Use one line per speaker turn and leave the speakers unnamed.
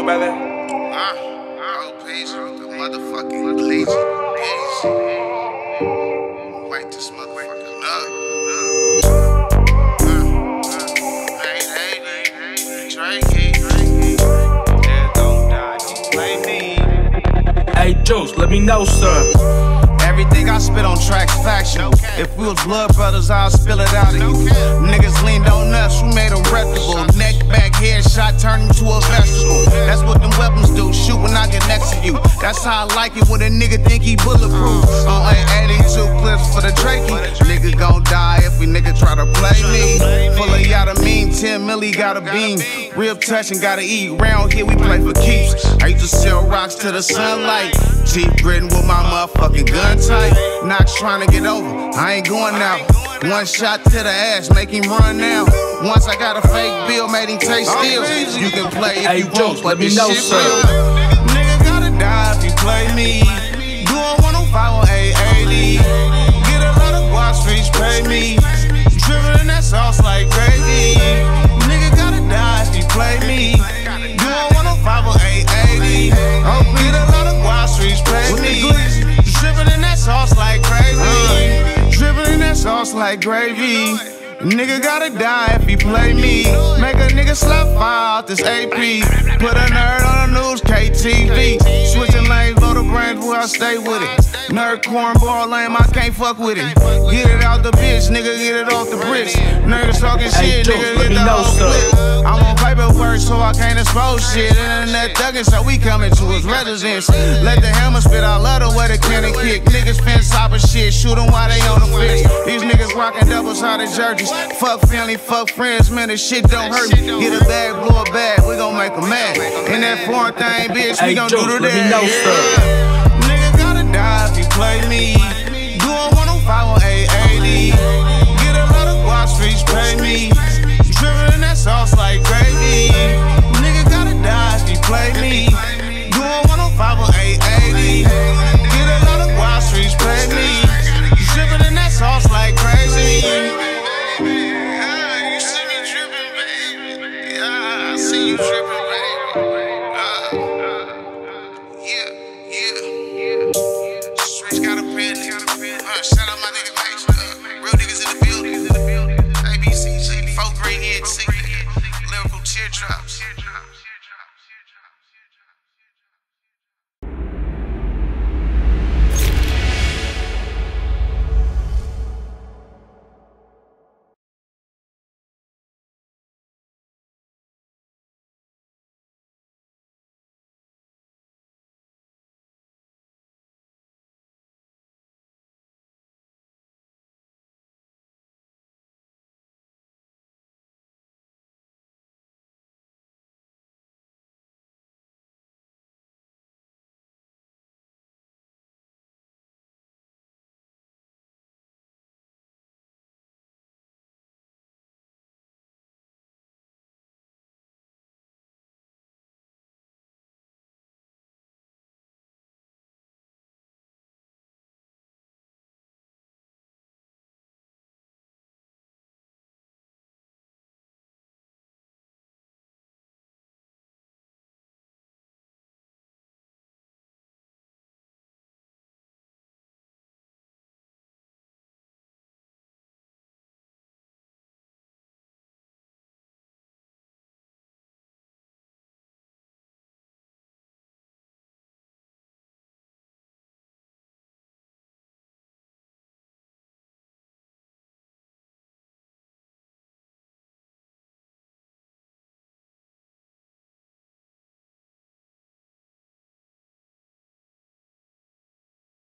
brother.
The motherfucking legion. Wipe this motherfucking up.
Hey, Juice, let me know, sir.
Everything I spit on tracks factual. If we was blood brothers, I'll spill it out of you. Niggas leaned on us, we made them reputable. Neck, back, headshot, turn him to a vegetable. That's what them weapons do, shoot when I get next to you. That's how I like it when a nigga think he bulletproof. On 82 clips for the Drakey. Nigga gon' die if we nigga try to play me. Full of yada mean, 10 milli got a beam. Real touch and gotta eat. Round here we play for keeps. I used to sell rocks to the sunlight. Teeth gritting with my motherfucking gun tight. Knox trying to get over, I ain't going out. One shot to the ass, make him run now. Once I got a fake bill, made him take steals. You can play if you want, but this shit real. Nigga gotta die if you play me. Doing 105 on 880. Get a lot of guac fish, pay me. Dribbling that sauce like gravy. Nigga gotta die if you play me. Doing 105 on 880. Get a lot of guac fish, pay me. Dribbling that sauce like gravy. Dribbling that sauce like gravy. Nigga gotta die if he play me. Make a nigga slap fire out this AP. Put a nerd on the news, KTV. Switching lanes, blow the brains, boy, I stay with it. Nerd cornball lame, I can't fuck with it. Get it out the bitch, nigga, get it off the bricks. Niggas talking shit, nigga, get the whole clip. I'm on paperwork, so I can't expose shit. Internet thuggin', so we coming to his residence. Let the hammer spit, I love the way the cannon kick. Niggas fence stopper shit, shoot them while they on the fix. These niggas rockin' double-sided jerseys. Fuck family, fuck friends, man, this shit don't hurt me. Get a bag, blow a bag, we gon' make a mad. In that foreign thing, bitch, we gon' do the that.
Let me know, sir.
Nigga gotta die if you play me.